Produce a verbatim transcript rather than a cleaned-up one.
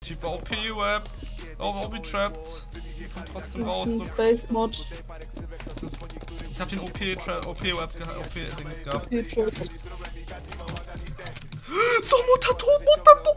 Typ war O P-Web. Auch O P-Trapped. Kommt trotzdem raus. So. Space Mod. Ich hab den O P-Web O P-Dings gehabt. Okay, So, Mutter tot, Mutter tot!